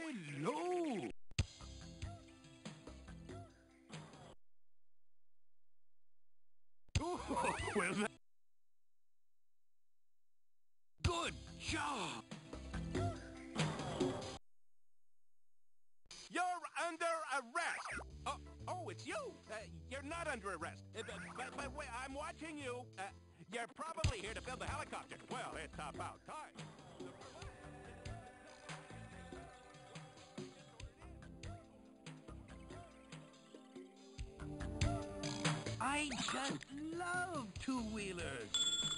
Hello! Oh, well, good job! You're under arrest! Oh, it's you! You're not under arrest. But wait, I'm watching you. You're probably here to build the helicopter. Well, it's about time. I just love two-wheelers.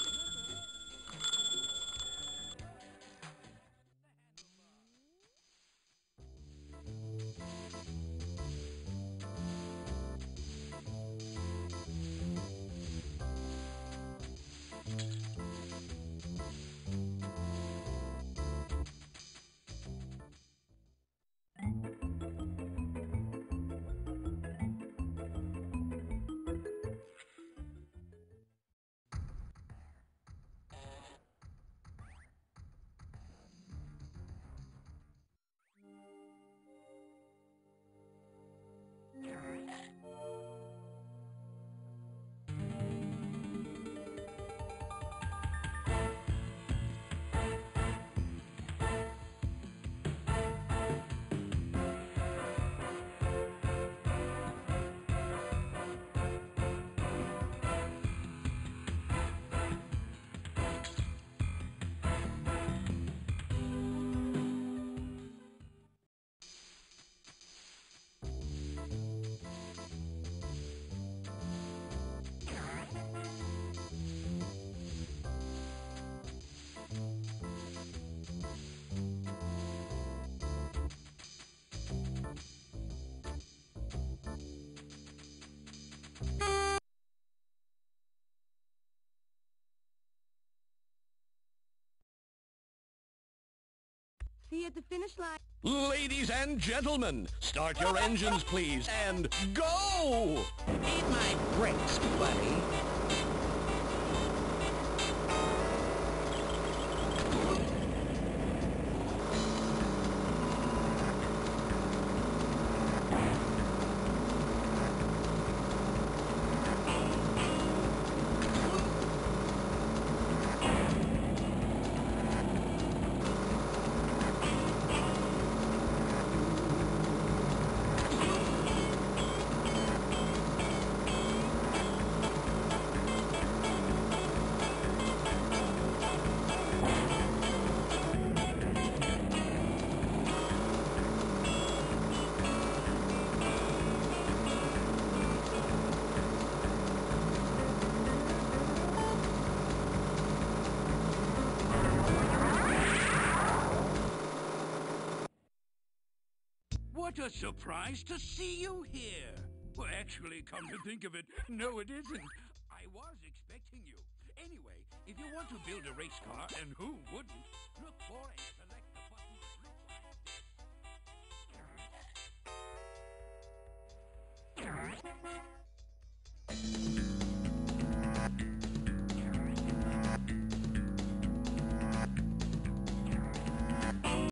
See you at the finish line. Ladies and gentlemen, start your engines, please, and go! Eat my brakes, buddy. What a surprise to see you here. Well, actually, come to think of it, no it isn't. I was expecting you. Anyway, if you want to build a race car, and who wouldn't, look for it.